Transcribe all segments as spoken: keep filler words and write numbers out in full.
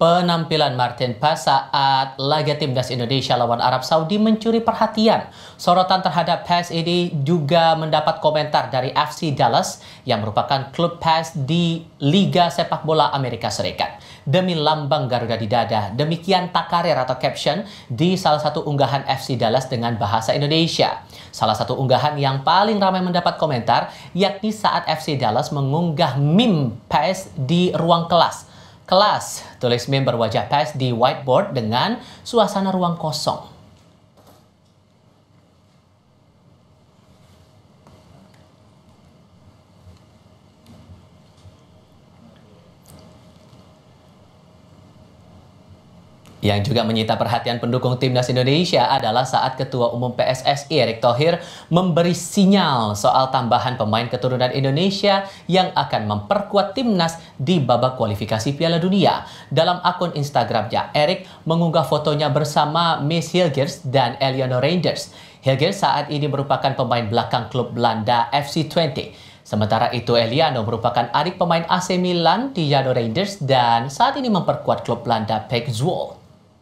Penampilan Martin Paes saat laga timnas Indonesia lawan Arab Saudi mencuri perhatian. Sorotan terhadap Paes ini juga mendapat komentar dari F C Dallas yang merupakan klub Paes di Liga Sepak Bola Amerika Serikat. Demi lambang Garuda di dada, demikian takarir atau caption di salah satu unggahan F C Dallas dengan bahasa Indonesia. Salah satu unggahan yang paling ramai mendapat komentar yakni saat F C Dallas mengunggah meme Paes di ruang kelas. Kelas, tulis meme berwajah Paes di whiteboard dengan suasana ruang kosong. Yang juga menyita perhatian pendukung timnas Indonesia adalah saat Ketua Umum P S S I Erick Thohir memberi sinyal soal tambahan pemain keturunan Indonesia yang akan memperkuat timnas di babak kualifikasi Piala Dunia. Dalam akun Instagramnya, Erick mengunggah fotonya bersama Miss Hilgers dan Eliano Reinders. Hilgers saat ini merupakan pemain belakang klub Belanda F C dua puluh. Sementara itu, Eliano merupakan adik pemain A C Milan Eliano Reinders dan saat ini memperkuat klub Belanda P E C Zwolle.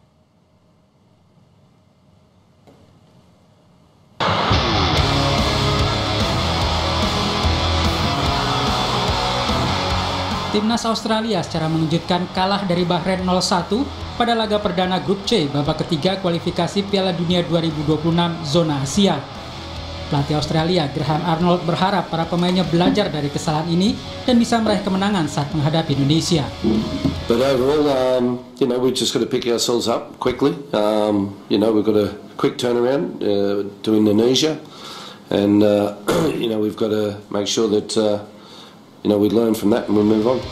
Timnas Australia secara mengejutkan kalah dari Bahrain nol satu pada laga perdana Grup C babak ketiga kualifikasi Piala Dunia dua ribu dua puluh enam zona Asia. Pelatih Australia, Graham Arnold, berharap para pemainnya belajar dari kesalahan ini dan bisa meraih kemenangan saat menghadapi Indonesia. But overall, um, you know, we just got to pick ourselves up quickly. Um, you know, we've got a quick turnaround uh, to Indonesia, and uh, you know, we've got to make sure that uh, you know we learn from that and we move on.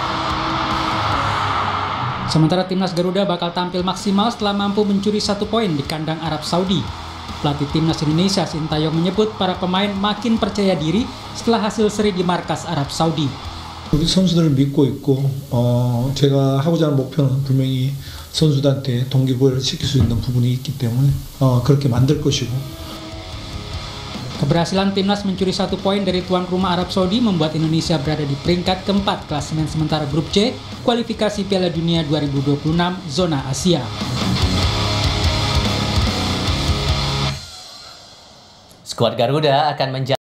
Sementara timnas Garuda bakal tampil maksimal setelah mampu mencuri satu poin di kandang Arab Saudi. Pelatih timnas Indonesia Sintayong menyebut para pemain makin percaya diri setelah hasil seri di markas Arab Saudi. 우리 선수들을 믿고 있고 어, 제가 하고자 하는 목표는 분명히 선수들한테 동기부여를 시킬 수 있는 부분이 있기 때문에 어, 그렇게 만들 것이고. Keberhasilan timnas mencuri satu poin dari tuan rumah Arab Saudi membuat Indonesia berada di peringkat keempat klasemen sementara Grup C kualifikasi Piala Dunia dua ribu dua puluh enam zona Asia. Skuad Garuda akan menjalani